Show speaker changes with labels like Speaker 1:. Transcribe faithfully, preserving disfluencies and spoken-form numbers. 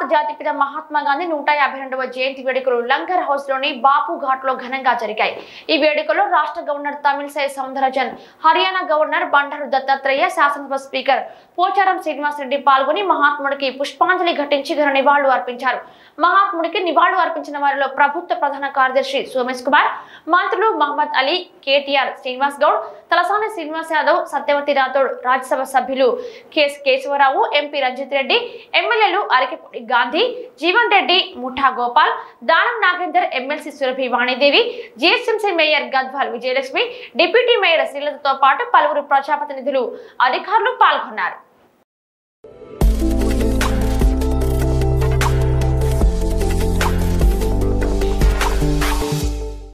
Speaker 1: జాతిపిత మహాత్మా గాంధీ నూట యాభై రెండవ జయంతి వేడుకలు లంగర్ హౌస్ లోని బాపు ఘాట్ లో ఘనంగా జరిగాయి. ఈ వేడుకలో రాష్ట్ర గవర్నర్ తమిళసై సౌందరరాజన్, హర్యానా గవర్నర్ బండారు దత్తాత్రేయ, శాసనసభ స్పీకర్ పోచారం శ్రీనివాస్ రెడ్డి పాల్గొని మహాత్ముడికి పుష్పాంజలి ఘటించి ఘన నివాళులు అర్పించారు. మహాత్ముడికి నివాళులు అర్పించిన వారిలో ప్రభుత్వ ప్రధాన కార్యదర్శి సోమేష్ కుమార్, మంత్రులు మహమ్మద్ అలీ, కేటీఆర్, శ్రీనివాస్ గౌడ్, తలసాని శ్రీనివాస్ యాదవ్, సత్యవతి రాథోడ్, రాజ్యసభ సభ్యులు కెఎస్ కేశవరావు, ఎంపీ రంజిత్ రెడ్డి, ఎమ్మెల్యేలు Arekapudi Gandhi, Jeevan Reddy, Mutha Gopal, Danam Nagender, MLC Surabhi Vani Devi, GHMC mayor Gadwal Vijayalakshmi, deputy mayor శ్రీలతతో పాటు పలువురు ప్రజాప్రతినిధులు, అధికారులు పాల్గొన్నారు.